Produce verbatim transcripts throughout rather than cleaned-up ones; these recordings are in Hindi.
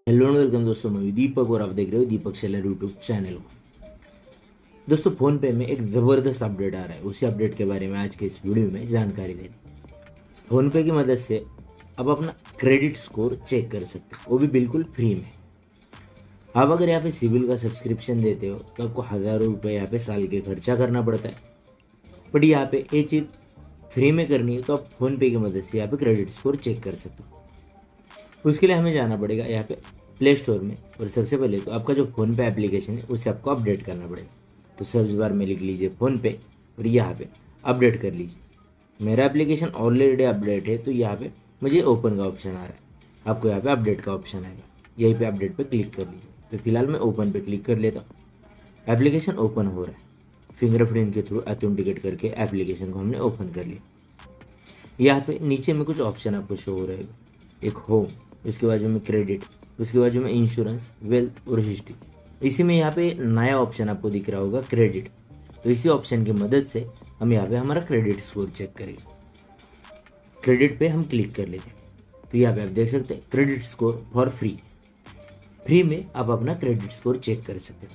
हेलो एंड वेलकम दोस्तों, मैं दीपक और आप देख रहे हो दीपक सेलर यूट्यूब चैनल को। दोस्तों, फोन पे में एक ज़बरदस्त अपडेट आ रहा है। उसी अपडेट के बारे में आज के इस वीडियो में जानकारी देनी। फोन पे की मदद से आप अपना क्रेडिट स्कोर चेक कर सकते हो, वो भी बिल्कुल फ्री में। आप अगर यहाँ पे सिविल का सब्सक्रिप्शन देते हो तो आपको हज़ारों रुपये यहाँ पे साल के खर्चा करना पड़ता है। बट यहाँ पे ये चीज़ फ्री में करनी है तो आप फोन पे की मदद से यहाँ पे क्रेडिट स्कोर चेक कर सकते हो। उसके लिए हमें जाना पड़ेगा यहाँ पे प्ले स्टोर में, और सबसे पहले तो आपका जो फ़ोन पे एप्लीकेशन है उसे आपको अपडेट करना पड़ेगा। तो सर्च बार में लिख लीजिए फ़ोन पे और यहाँ पे अपडेट कर लीजिए। मेरा एप्लीकेशन ऑलरेडी अपडेट है तो यहाँ पे मुझे ओपन का ऑप्शन आ रहा है, आपको यहाँ पे अपडेट का ऑप्शन आएगा, यहीं पे अपडेट पे क्लिक कर लीजिए। तो फिलहाल मैं ओपन पे क्लिक कर लेता हूँ। एप्लीकेशन ओपन हो रहा है। फिंगरप्रिंट के थ्रू ऑथेंटिकेट करके एप्लीकेशन को हमने ओपन कर लिया। यहाँ पे नीचे में कुछ ऑप्शन आपको शो हो रहेगा, एक होम, उसके बाजू में क्रेडिट, उसके बाजू में इंश्योरेंस, वेल्थ और हिस्ट्री। इसी में यहाँ पे नया ऑप्शन आपको दिख रहा होगा क्रेडिट। तो इसी ऑप्शन की मदद से हम यहाँ पे हमारा क्रेडिट स्कोर चेक करेंगे। क्रेडिट पे हम क्लिक कर लेते हैं। तो यहाँ पे आप देख सकते हैं credit score for free. Free में आप अपना क्रेडिट स्कोर चेक कर सकते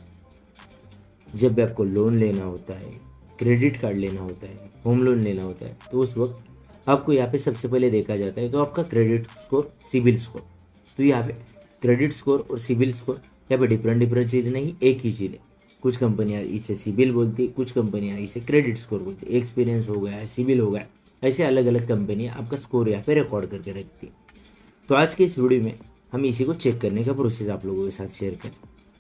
हैं। जब भी आपको लोन लेना होता है, क्रेडिट कार्ड लेना होता है, होम लोन लेना होता है, तो उस वक्त आपको यहाँ पे सबसे पहले देखा जाता है तो आपका क्रेडिट स्कोर, सिबिल स्कोर। तो यहाँ पे क्रेडिट स्कोर और सिबिल स्कोर यहाँ पे डिफरेंट डिफरेंट चीज़ नहीं, एक ही चीज़ है। कुछ कंपनियां इसे सिबिल बोलती है, कुछ कंपनियां इसे क्रेडिट स्कोर बोलती है। एक्सपीरियंस हो गया, सिबिल हो गया, ऐसे अलग अलग कंपनियां आपका स्कोर यहाँ पे रिकॉर्ड करके रखती है। तो आज के इस वीडियो में हम इसी को चेक करने का प्रोसेस आप लोगों के साथ शेयर करें।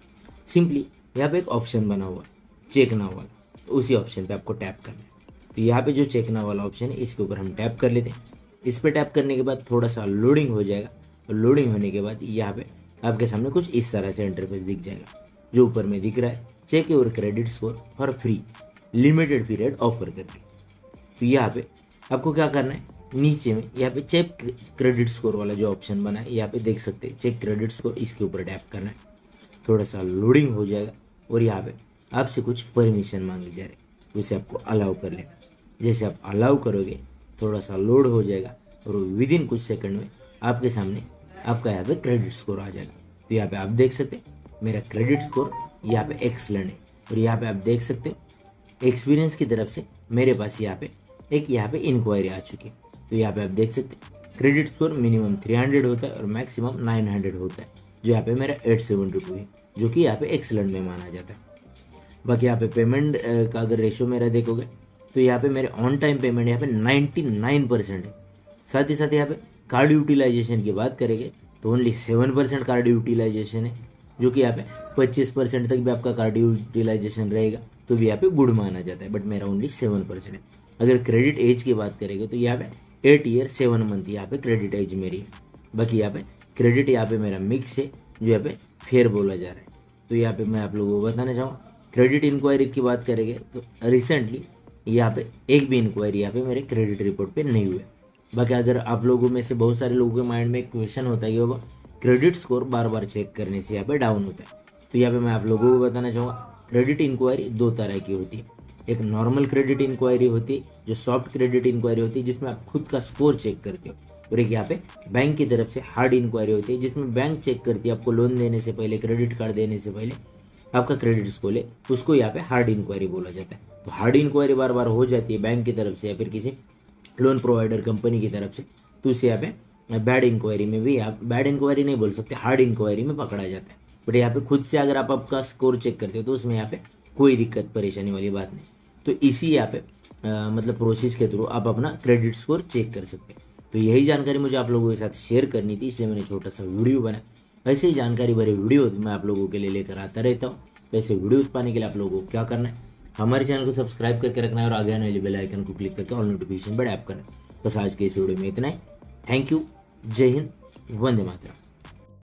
सिंपली यहाँ पे एक ऑप्शन बना हुआ है चेक नाउ वाला, तो उसी ऑप्शन पे आपको टैप करना है। तो यहाँ पे जो चेक नाउ वाला ऑप्शन है इसके ऊपर हम टैप कर लेते हैं। इस पर टैप करने के बाद थोड़ा सा लोडिंग हो जाएगा, और लोडिंग होने के बाद यहाँ पे आपके सामने कुछ इस तरह से इंटरफेस दिख जाएगा। जो ऊपर में दिख रहा है check your credit score for free, limited period offer करके। तो यहाँ पे आपको क्या करना है, नीचे में यहाँ पे चेक क्रेडिट स्कोर वाला जो ऑप्शन बना है यहाँ पे देख सकते हैं चेक क्रेडिट स्कोर, इसके ऊपर टैप करना है। थोड़ा सा लोडिंग हो जाएगा और यहाँ पे आपसे कुछ परमिशन मांगी जा रही है, उसे आपको अलाउ कर लेना। जैसे आप अलाउ करोगे थोड़ा सा लोड हो जाएगा और विद इन कुछ सेकंड में आपके सामने आपका यहाँ पे क्रेडिट स्कोर आ जाएगा। तो यहाँ पे आप देख सकते हैं मेरा क्रेडिट स्कोर यहाँ पे एक्सलेंट है, और यहाँ पे आप देख सकते हो एक्सपीरियंस की तरफ से मेरे पास यहाँ पे एक यहाँ पे इंक्वायरी आ चुकी है। तो यहाँ पे आप देख सकते हैं credit score minimum three hundred होता है और मैक्सिमम नाइन हंड्रेड होता है, जो यहाँ पे मेरा एट सेवेंटी टू है, जो कि यहाँ पे एक्सलेंट में माना जाता है। बाकी यहाँ पे पेमेंट का अगर रेशो मेरा देखोगे तो यहाँ पे मेरे ऑन टाइम पेमेंट यहाँ पे नाइन्टी नाइन परसेंट है। साथ ही साथ यहाँ पे कार्ड यूटिलाइजेशन की बात करेंगे तो only seven percent card utilisation है, जो कि यहाँ पे पच्चीस परसेंट तक भी आपका कार्ड यूटिलाइजेशन रहेगा तो भी यहाँ पे गुड माना जाता है, बट मेरा ओनली सेवन परसेंट है। अगर क्रेडिट एज की बात करेंगे तो यहाँ पे एट ईयर सेवन मंथ यहाँ पे क्रेडिट एज मेरी है। बाकी यहाँ पे क्रेडिट यहाँ पे मेरा मिक्स है, जो यहाँ पे फेयर बोला जा रहा है। तो यहाँ पे मैं आप लोगों को बताना चाहूँगा क्रेडिट इंक्वायरी की बात करेंगे तो रिसेंटली यहाँ पे एक भी इंक्वायरी यहाँ पे मेरे क्रेडिट रिपोर्ट पे नहीं हुए। बाकी अगर आप लोगों में से बहुत सारे लोगों के माइंड में एक क्वेश्चन होता है कि बाबा क्रेडिट स्कोर बार बार चेक करने से यहाँ पे डाउन होता है, तो यहाँ पे मैं आप लोगों को बताना चाहूँगा क्रेडिट इंक्वायरी दो तरह की होती है। एक नॉर्मल क्रेडिट इंक्वायरी होती है, जो सॉफ्ट क्रेडिट इंक्वायरी होती है जिसमें आप खुद का स्कोर चेक करते हो, और एक यहाँ पे बैंक की तरफ से हार्ड इंक्वायरी होती है जिसमें बैंक चेक करती है आपको लोन देने से पहले, क्रेडिट कार्ड देने से पहले आपका क्रेडिट स्कोर है, उसको यहाँ पे हार्ड इंक्वायरी बोला जाता है। तो हार्ड इंक्वायरी बार बार हो जाती है बैंक की तरफ से या फिर किसी लोन प्रोवाइडर कंपनी की तरफ से, तो उसे यहाँ पे बैड इंक्वायरी में भी, आप बैड इंक्वायरी नहीं बोल सकते, हार्ड इंक्वायरी में पकड़ा जाता है। बट यहाँ पे खुद से अगर आप आपका स्कोर चेक करते हो तो उसमें यहाँ पे कोई दिक्कत परेशानी वाली बात नहीं। तो इसी यहाँ पे आ, मतलब प्रोसेस के थ्रू आप अपना क्रेडिट स्कोर चेक कर सकते हैं। तो यही जानकारी मुझे आप लोगों के साथ शेयर करनी थी, इसलिए मैंने छोटा सा वीडियो बनाया। ऐसे ही जानकारी भरे वीडियो मैं आप लोगों के लिए लेकर आता रहता हूँ। तो ऐसे वीडियोस पाने के लिए आप लोगों को क्या करना है, हमारे चैनल को सब्सक्राइब करके रखना है और आगे आने वाले बेल आइकन को क्लिक करके ऑल नोटिफिकेशन पर टैप करना है। बस आज के इस वीडियो में इतना ही। थैंक यू, जय हिंद, वंदे मातरम।